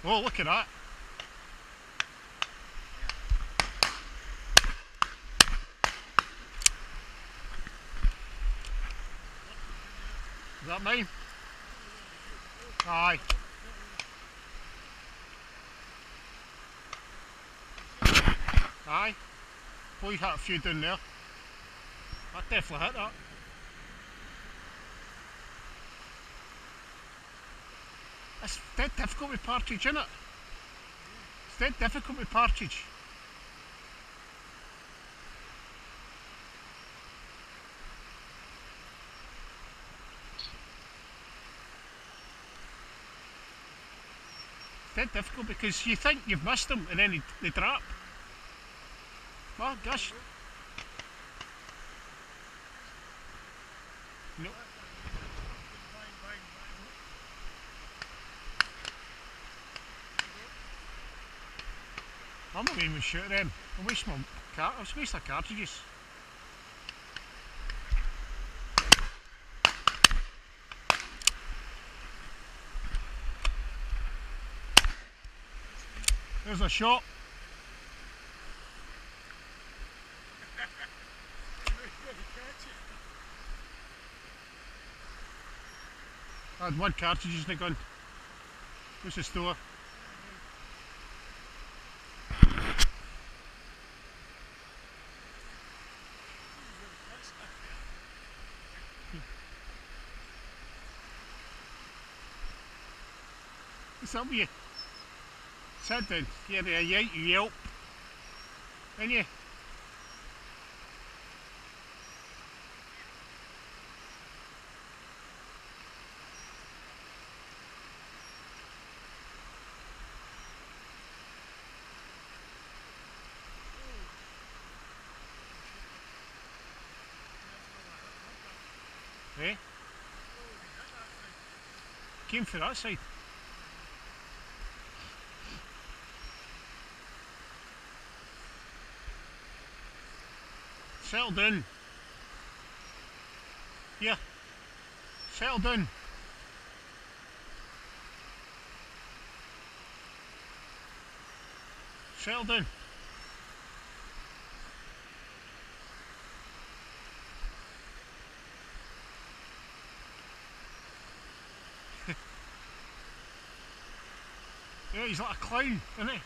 Oh, look at that. Is that mine? Aye. Aye. Boy hit a few down there. That definitely hit that. It's dead difficult with partridge, isn't it? It's dead difficult with partridge. It's dead difficult because you think you've missed them and then they drop. Oh gosh. No. I'm not even sure them. I waste my I was wasting cartridges. There's a shot. I had one cartridge in the gun. What's the store? What's up with you? Sit down. Here you yelp. Ain't you? Eh? Came from that side. Settle down. Here. Settle down. Settle down. Yeah, he's like a clown, isn't he?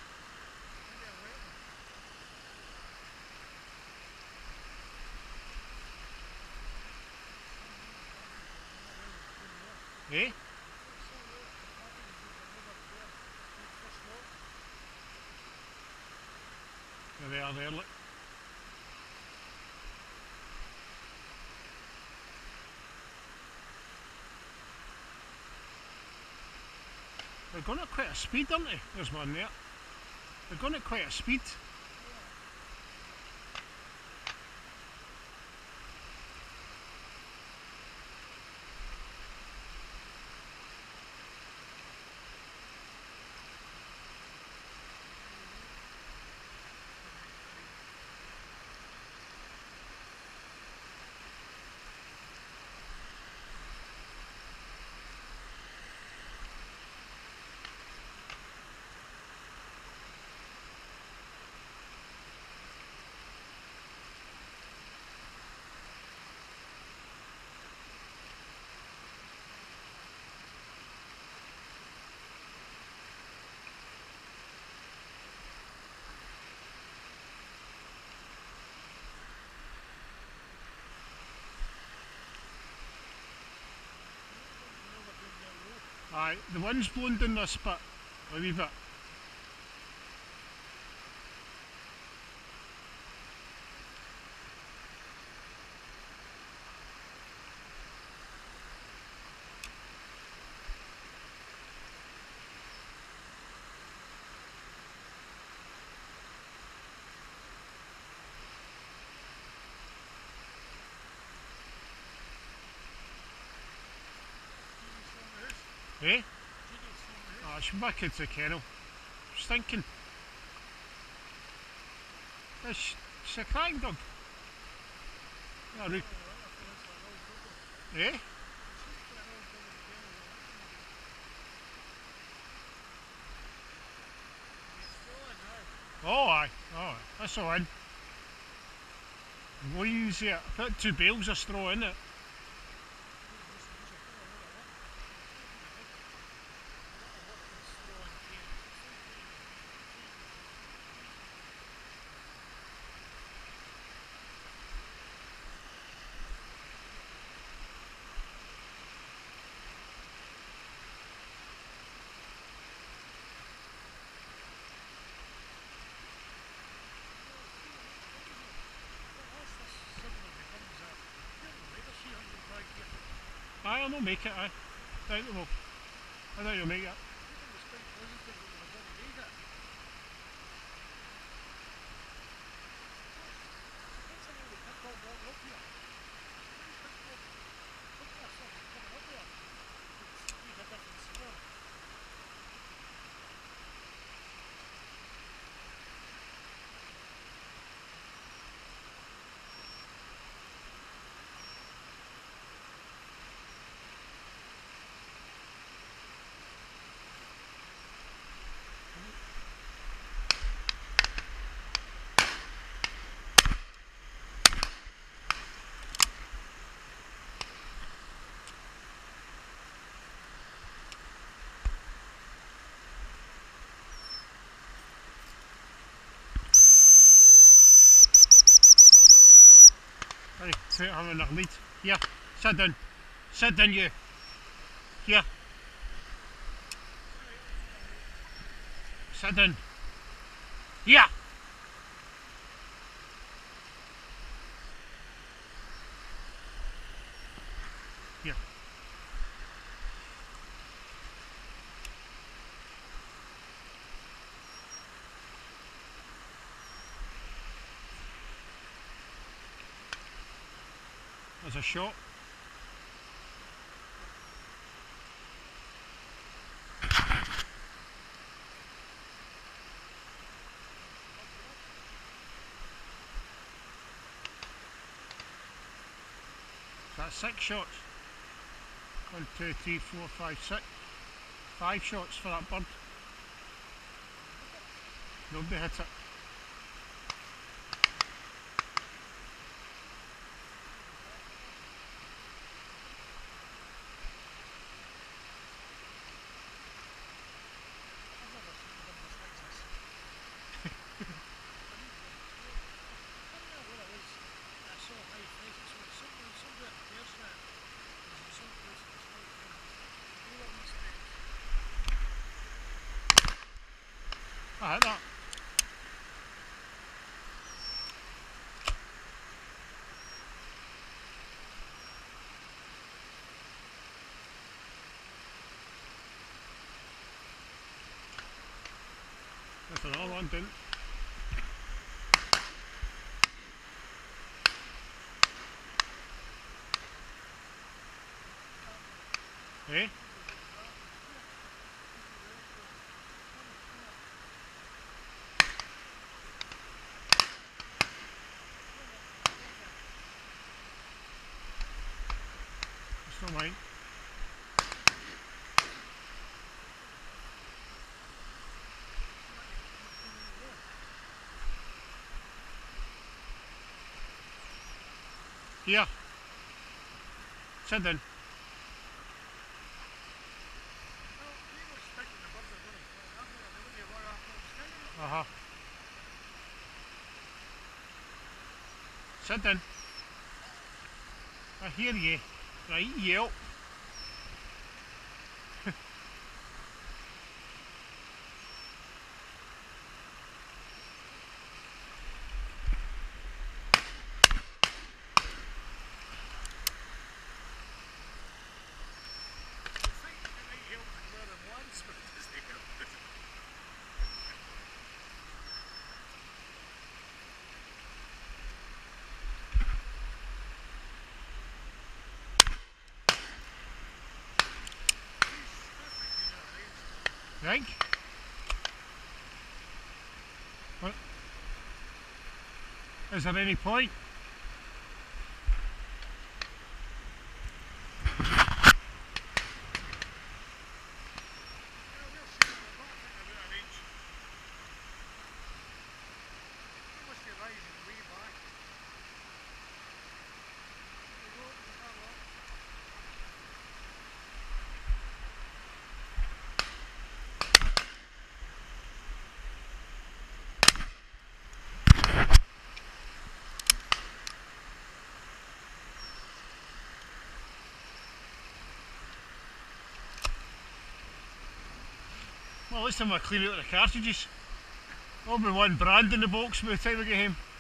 Eh? There they are there, look. They're going at quite a speed, aren't they? There's one there. They're going at quite a speed. Aye, the wind's blowing down this bit a wee bit. Eh? Oh, I should back into the kennel. Stinking. It's a crying dog. Yeah, right. Eh? Oh aye, oh, that's all in. Way easier. Put 2 bales of straw in it. Aye, I'll not make it, aye. I doubt you'll make it. Hey, put it on the lead. Here, sit down. Sit down, you. Here. Sit down. Here. Here. There's a shot. That's 6 shots. 1, 2, 3, 4, 5, 6. 5 shots for that bird. Nobody hit it. I hit that. That's another one, didn't. Eh? It's not mine. Here. Sit down. Uh-huh. Sit down. I hear you. Right, yelp. Right? What? Is there any point? Well, at least I'm going to clean out the cartridges. I'll be one brand in the box by the time I get home.